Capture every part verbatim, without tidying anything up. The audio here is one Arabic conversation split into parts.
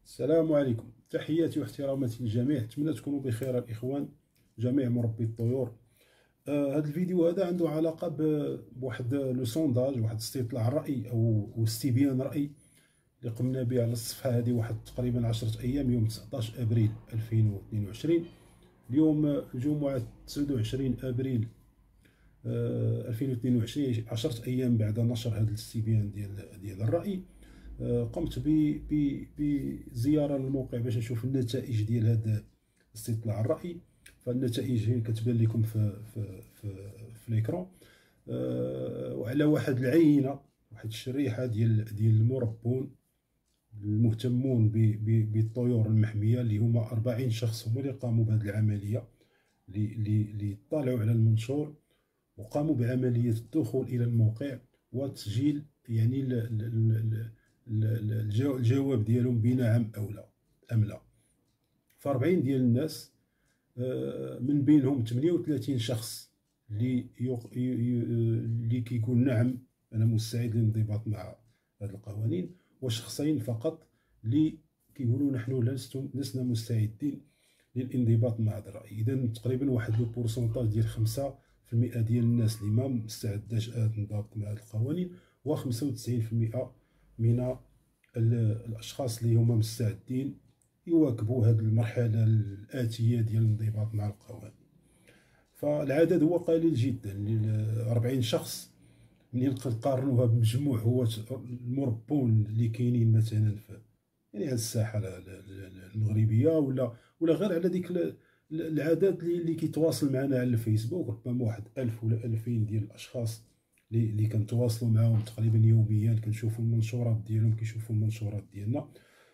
السلام عليكم، تحياتي واحتراماتي للجميع. اتمنى تكونوا بخير الاخوان، جميع مربي الطيور. آه هذا الفيديو هذا عنده علاقه ب- بواحد لو سونداج، واحد استطلاع راي او او استبيان راي اللي قمنا به على الصفحه هذه واحد تقريبا عشرة ايام، يوم تسعطاش ابريل ألفين واثنين وعشرين. اليوم الجمعه تسعة وعشرين ابريل آه ألفين واثنين وعشرين، عشرة ايام بعد نشر هذا الاستبيان ديال ديال الراي. آه، قمت بزياره للموقع باش نشوف النتائج ديال هذا استطلاع الراي. فالنتائج هي كتبان لكم في في في, في الاكران. آه، وعلى واحد العينه، واحد الشريحه ديال ديال المربون المهتمون بالطيور المحميه، اللي هما أربعين شخص هما اللي قاموا بهذه العمليه، اللي طالعوا على المنشور وقاموا بعمليه الدخول الى الموقع وتسجيل يعني ال ال الجواب ديالهم بنعم او لا ام لا. ف أربعين ديال الناس، من بينهم ثمانية وثلاثين شخص اللي اللي كيقول نعم انا مستعد للانضباط مع هذه القوانين، وشخصين فقط اللي كيقولوا نحن لسنا لسنا مستعدين للانضباط مع هذا الراي. اذا تقريبا واحد لو بورسونتاج ديال خمسة في المئة ديال الناس اللي ما مستعداش تنضبط مع هذه القوانين، و خمسة وتسعين في المئة من الاشخاص اللي هما مستعدين يواكبوا هذه المرحله الاتيه ديال الانضباط مع القوانين. فالعدد هو قليل جدا، أربعين شخص منين نقارنوها بمجموع هو المربون اللي كاينين مثلا في يعني على الساحه المغربيه، ولا ولا غير على ديك العدد اللي كيتواصل معنا على الفيسبوك. ربما واحد ألف ولا ألفين ديال الاشخاص اللي اللي كنتواصلوا معاهم تقريبا يوميا، كنشوفوا المنشورات ديالهم، كيشوفوا المنشورات ديالنا.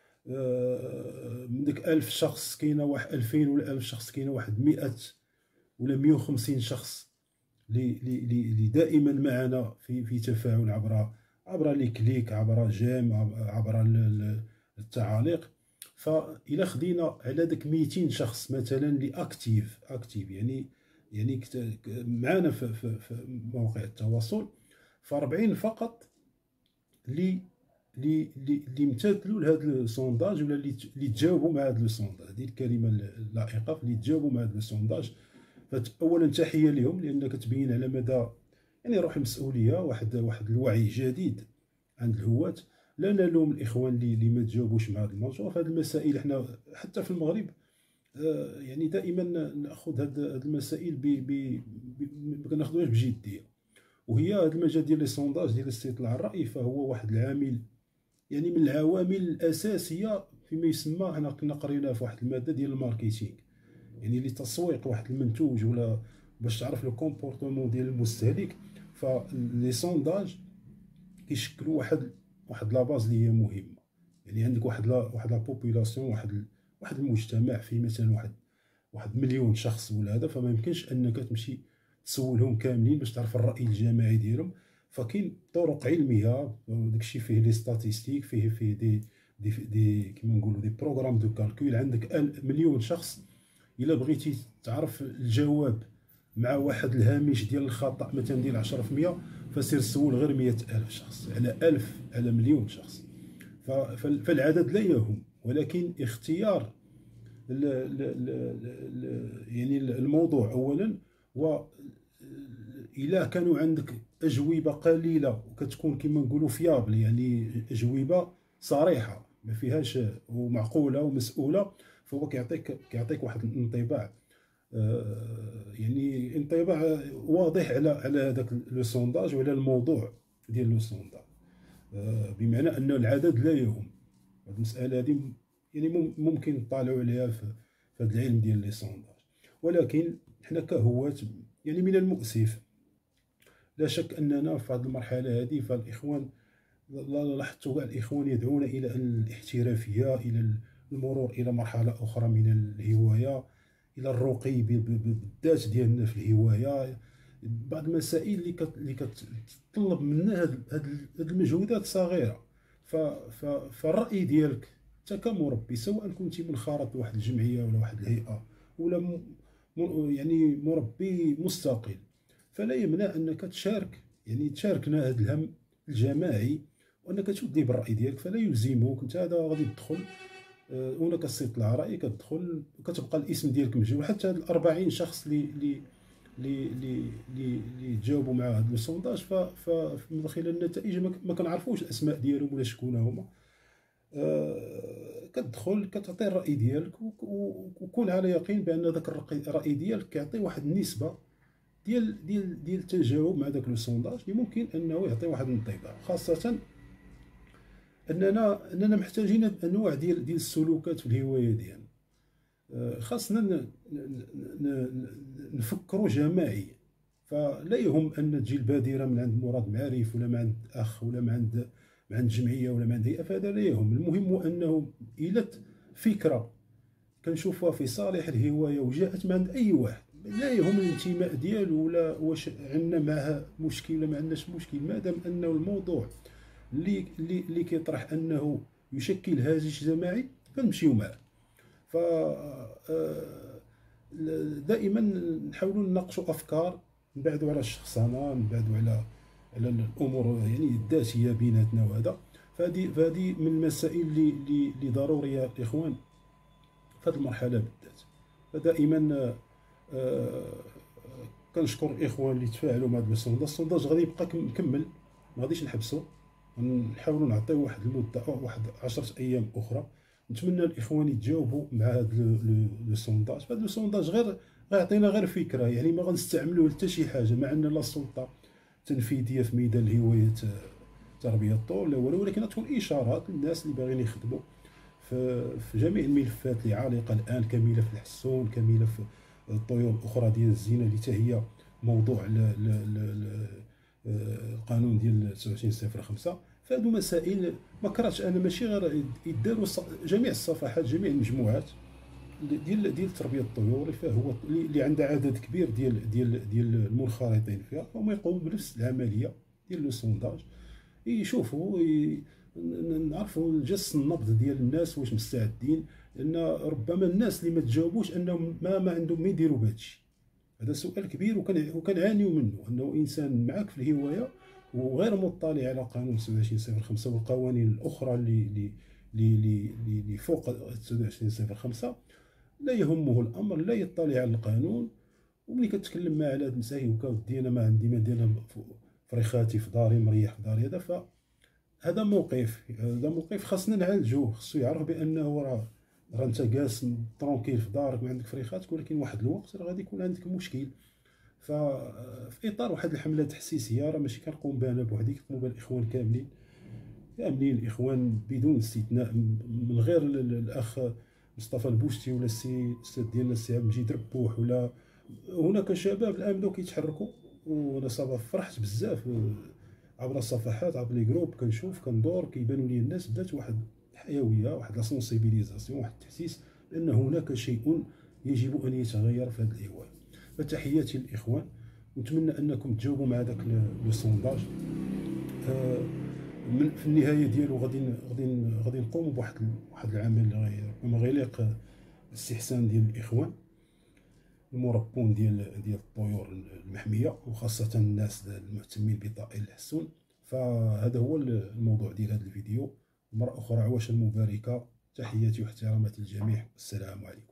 من ديك ألف شخص كاينه واحد ألفين ولا ألف شخص، كاينه واحد مئة ولا مئة وخمسين شخص اللي اللي دائما معنا في في تفاعل عبر عبر لي كليك، عبر جيم، عبر التعاليق. فإلا خدينا على داك مئتين شخص مثلا اللي اكتيف اكتيف يعني يعني معنا في, في, في مواقع التواصل، ف أربعين فقط اللي اللي اللي امتثلوا لهذا السونداج، ولا اللي اللي تجاوبوا مع هذا السونداج. هذه الكلمه اللائقه، اللي تجاوبوا مع هذا السونداج. فاولا تحيه لهم، لان كتبين على مدى يعني روح المسؤوليه، واحد واحد الوعي جديد عند الهواة. لا نلوم الاخوان اللي اللي ما تجاوبوش مع هذا المنشور. في هذه المسائل احنا حتى في المغرب آه يعني دائما ناخذ هذه المسائل ب ما كناخذوهاش بجديه. وهي هذا المجال ديال لي سونداج ديال استطلاع الراي، فهو واحد العامل يعني من العوامل الاساسيه فيما يسمى، حنا كنا قريناه في واحد الماده ديال الماركتينغ، يعني لتسويق واحد المنتوج ولا باش تعرف لو كومبورتمون ديال المستهلك. فلي سونداج كيشكلوا واحد واحد لا باز اللي هي مهمه. يعني عندك واحد لا واحد لا بوبولاسيون، واحد واحد المجتمع فيه مثلا واحد واحد مليون شخص ولا هذا، فما يمكنش انك تمشي تسولهم كاملين باش تعرف الراي الجماعي ديالهم. فكاين طرق علميه، داكشي فيه لي ستاتيستيك، فيه فيه دي دي, دي كيما نقولوا دي بروغرام دو كالكول. عندك مليون شخص، الا بغيتي تعرف الجواب مع واحد الهامش ديال الخطا مثلا ديال عشرة في المئة، فسير سول غير مئة ألف شخص على ألف على مليون شخص. فالعدد لا يهم، ولكن اختيار ال ال ال يعني الموضوع اولا. و الا كانوا عندك اجوبه قليله وكتكون كما نقولوا فيابل، يعني اجوبه صريحه ما فيهاش ومعقوله ومسؤوله، فهو كيعطيك كيعطيك واحد الانطباع، يعني انطباع واضح على على هذاك لو سونداج وعلى الموضوع ديال لو سونداج، بمعنى ان العدد لا يهم. هذه المساله هذه يعني ممكن تطالعوا عليها في هذا العلم ديال لي سونداج. ولكن حنا كهواة يعني من المؤسف لا شك اننا في هذه المرحله هذه، فالاخوان لاحظتوا كاع الاخوان يدعون الى الاحترافيه، الى المرور الى مرحله اخرى من الهوايه، الى الرقي بالذات ديالنا في الهوايه. بعض المسائل اللي كت اللي كتطلب منا هذه المجهودات الصغيره. فالراي ديالك انت كمربي، سواء كنتي منخرط بواحد الجمعيه ولا واحد الهيئه ولا يعني مربي مستقل، فلا يمنع انك تشارك، يعني تشاركنا هذا الهم الجماعي، وانك تودي بالراي ديالك. فلا يلزمك انت هذا غادي تدخل هنا كتستطلع رأي، كتدخل كتبقى الاسم ديالك مجهول. حتى هاد الأربعين شخص اللي اللي اللي اللي اللي تجاوبوا مع هذا السونداج، فمن خلال النتائج ما كنعرفوش الاسماء ديالهم ولا شكون هما. كتدخل كتعطي الراي ديالك، وكون على يقين بان ذاك الراي ديالك كيعطي واحد النسبه ديال ديال ديال التجاوب مع داك السونداج اللي ممكن انه يعطي واحد الانطباع، خاصه اننا اننا محتاجين انواع ديال ديال السلوكات في الهوايه ديالنا. خاصنا نفكروا جماعيا، فلا يهم ان تجي البادره من عند مراد معارف ولا من عند اخ ولا من عند من عند جمعيه ولا من عند هيئه، فهذا لا يهم. المهم هو انه الى فكره كنشوفوها في صالح الهوايه وجاءت من عند اي واحد، لا يهم الانتماء ديالو ولا واش عندنا معها مشكل ولا ما عندناش مشكل، مادام انه الموضوع اللي اللي اللي كيطرح انه يشكل هاجس جماعي فنمشيو معاه. ف دائما نحاولوا نناقشوا افكار، نبعدوا على الشخصنه، نبعدوا على على الامور يعني الذاتيه بيناتنا. وهذا فهذه فهذه من المسائل اللي اللي ضروريه الاخوان في هذه المرحله بالذات. فدائما آه كنشكر الاخوان اللي تفاعلوا مع هذا السونداج. السونداج غادي يبقى مكمل، ما غاديش نحبسوا، نحاولوا نعطيو واحد المده او واحد عشرة ايام اخرى. نتمنى الاخوان يتجاوبوا مع هذا لو سونداج. هذا لو سونداج غير غيعطينا غير فكره، يعني ما غنستعملوه حتى شي حاجه، مع ان لا سلطه تنفيذيه في ميدان الهوايه تربيه الطيور لا والو، ولكن تكون اشارات للناس اللي باغيين يخدموا في في جميع الملفات اللي عالقه الان، كملف الحسون، كملف الطيور الاخرى ديال الزينه اللي حتى هي موضوع القانون ديال تسعة وعشرين صفر خمسة. فهادو مسائل ما كرهتش انا، ماشي غير يداروا جميع الصفحات، جميع المجموعات ديال ديال تربيه الطيور فهو اللي عندها عدد كبير ديال ديال ديال المنخرطين فيها، هما يقوموا بنفس العمليه ديال لو سونداج، يشوفوا نعرفوا جس النبض ديال الناس واش مستعدين. لان ربما الناس اللي ما تجاوبوش انهم ما ما عندهم ما يديروا بهذا الشيء. هذا سؤال كبير وكنعانيو منه، انه انسان معك في الهوايه وغير مطلع على قانون تسعة وعشرين صفر خمسة والقوانين الاخرى اللي اللي اللي اللي فوق تسعة وعشرين صفر خمسة، لا يهمه الامر، لا يطلع على القانون. وملي كتكلم معاه على هاد المسائل وكودي انا ما عندي ما ندير فريخاتي في داري، مريح في داري، هذا فهذا موقف هذا موقف خاصنا نعالجوه. خصو يعرف بانه راه راه انت جالس ترونكيل في دارك ما عندك فريخاتك، ولكن واحد الوقت راه غادي يكون عندك مشكل. ففي اطار واحد الحمله تحسيسيه راه ماشي كنقوم بها انا بوحدي، كنقوم بها الاخوان كاملين كاملين الاخوان بدون استثناء، من غير الاخ مصطفى البوشتي ولا السي الاستاذ ديالنا السي عبد المجيد ربوح، ولا هناك شباب الان بداو كيتحركوا. وانا صافا فرحت بزاف عبر الصفحات عبر لي جروب، كنشوف كندور كيبانوا لي الناس بدات واحد الحيويه، واحد لا سونسيبيليزاسيون، واحد التحسيس بان هناك شيء يجب ان يتغير في هذه الهوايه. فتحياتي للاخوان، ونتمنى انكم تجاوبوا مع داك لو سونداج. آه من في النهايه ديالو غادي غادي غادي نقوموا بواحد واحد العمل اللي ربما غيليق بالاستحسان ديال الاخوان المربون ديال ديال الطيور المحميه، وخاصه الناس المهتمين بطائر الحسون. فهذا هو الموضوع ديال هذا الفيديو. مره اخرى عواشا مباركه، تحياتي واحتراماتي للجميع، والسلام عليكم.